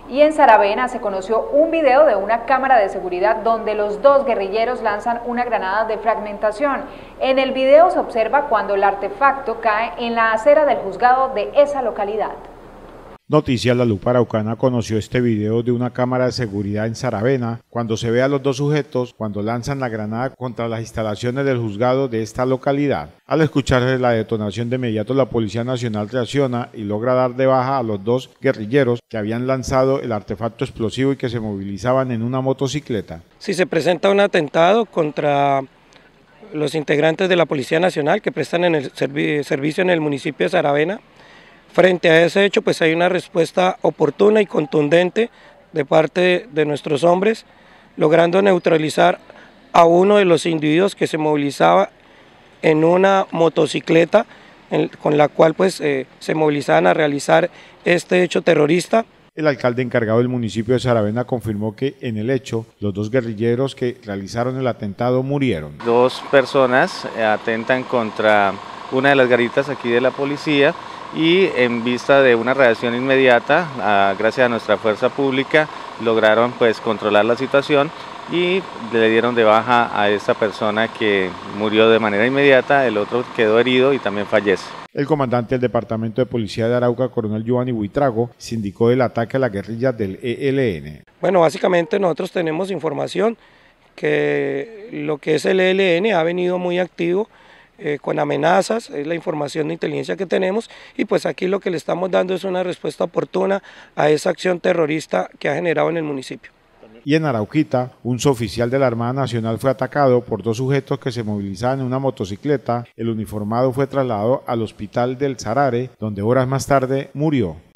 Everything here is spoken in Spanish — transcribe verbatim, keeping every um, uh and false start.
Y en Saravena se conoció un video de una cámara de seguridad donde los dos guerrilleros lanzan una granada de fragmentación. En el video se observa cuando el artefacto cae en la acera del juzgado de esa localidad. Noticias La Lupa Araucana conoció este video de una cámara de seguridad en Saravena, cuando se ve a los dos sujetos cuando lanzan la granada contra las instalaciones del juzgado de esta localidad. Al escucharse la detonación, de inmediato la Policía Nacional reacciona y logra dar de baja a los dos guerrilleros que habían lanzado el artefacto explosivo y que se movilizaban en una motocicleta. Si se presenta un atentado contra los integrantes de la Policía Nacional que prestan en el servi- servicio en el municipio de Saravena, frente a ese hecho, pues hay una respuesta oportuna y contundente de parte de nuestros hombres, logrando neutralizar a uno de los individuos que se movilizaba en una motocicleta en, con la cual pues, eh, se movilizaban a realizar este hecho terrorista. El alcalde encargado del municipio de Saravena confirmó que en el hecho los dos guerrilleros que realizaron el atentado murieron. Dos personas atentan contra una de las garitas aquí de la policía, y en vista de una reacción inmediata, a, gracias a nuestra fuerza pública, lograron pues controlar la situación y le dieron de baja a esta persona, que murió de manera inmediata. El otro quedó herido y también fallece. El comandante del Departamento de Policía de Arauca, coronel Giovanni Buitrago, se indicó del ataque a la guerrilla del E L N. Bueno, básicamente nosotros tenemos información que lo que es el E L N ha venido muy activo, Eh, con amenazas, es la información de inteligencia que tenemos, y pues aquí lo que le estamos dando es una respuesta oportuna a esa acción terrorista que ha generado en el municipio. Y en Arauquita, un suboficial de la Armada Nacional fue atacado por dos sujetos que se movilizaban en una motocicleta. El uniformado fue trasladado al hospital del Sarare, donde horas más tarde murió.